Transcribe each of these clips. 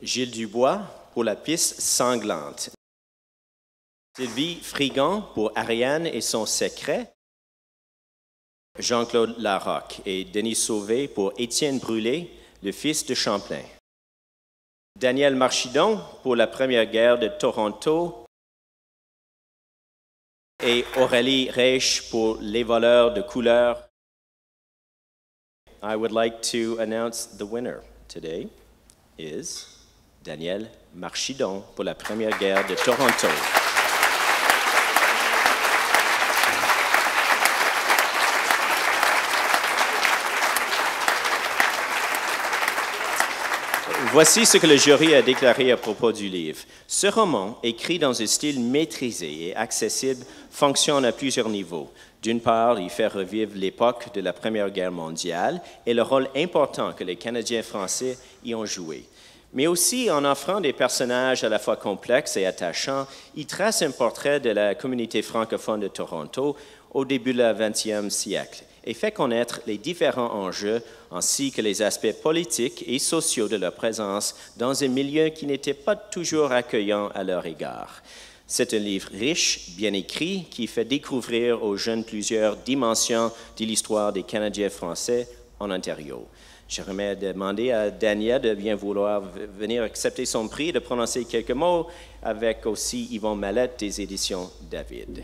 Gilles Dubois pour La piste sanglante. Sylvie Frigon pour Ariane et son secret. Jean-Claude Larocque et Denis Sauvé pour Étienne Brûlé, le fils de Champlain. Daniel Marchidon pour La première guerre de Toronto. Et Aurélie Reich pour Les voleurs de couleur. I would like to announce the winner today is Daniel Marchidon pour La première guerre de Toronto. Voici ce que le jury a déclaré à propos du livre. Ce roman, écrit dans un style maîtrisé et accessible, fonctionne à plusieurs niveaux. D'une part, il fait revivre l'époque de la Première Guerre mondiale et le rôle important que les Canadiens français y ont joué. Mais aussi, en offrant des personnages à la fois complexes et attachants, il trace un portrait de la communauté francophone de Toronto au début du XXe siècle et fait connaître les différents enjeux ainsi que les aspects politiques et sociaux de leur présence dans un milieu qui n'était pas toujours accueillant à leur égard. C'est un livre riche, bien écrit, qui fait découvrir aux jeunes plusieurs dimensions de l'histoire des Canadiens français en Ontario. J'aimerais demander à Daniel de bien vouloir venir accepter son prix, de prononcer quelques mots, avec aussi Yvon Mallette des éditions David.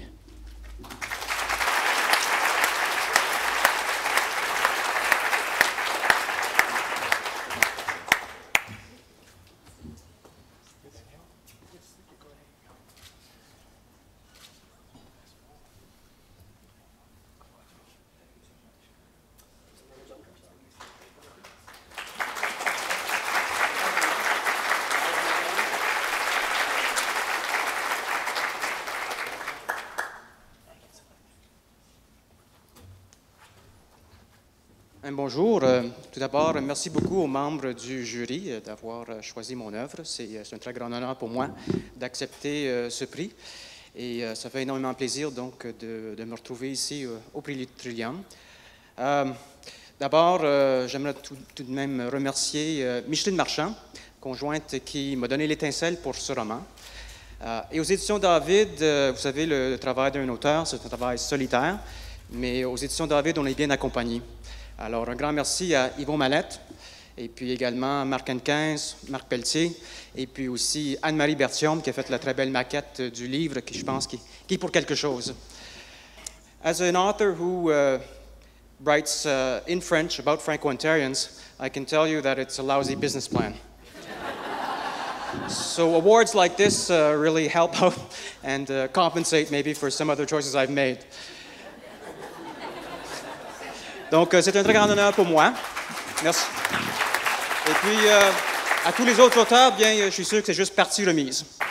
Bonjour. Tout d'abord, merci beaucoup aux membres du jury d'avoir choisi mon œuvre. C'est un très grand honneur pour moi d'accepter ce prix. Et ça fait énormément plaisir donc de me retrouver ici au prix Trillium. D'abord, j'aimerais tout de même remercier Micheline Marchand, conjointe qui m'a donné l'étincelle pour ce roman. Et aux éditions David, vous savez, le travail d'un auteur, c'est un travail solitaire, mais aux éditions David, on est bien accompagné. Alors, un grand merci à Yvon Mallette, et puis également Marc Hennequin, Marc Pelletier, et puis aussi Anne-Marie Berthiaume, qui a fait la très belle maquette du livre, qui je pense qui est pour quelque chose. As an author who writes in French about Franco-Ontarians, I can tell you that it's a lousy business plan. So awards like this really help out and compensate maybe for some other choices I've made. Donc, c'est un très grand honneur pour moi. Merci. Et puis, à tous les autres auteurs, bien, je suis sûr que c'est juste partie remise.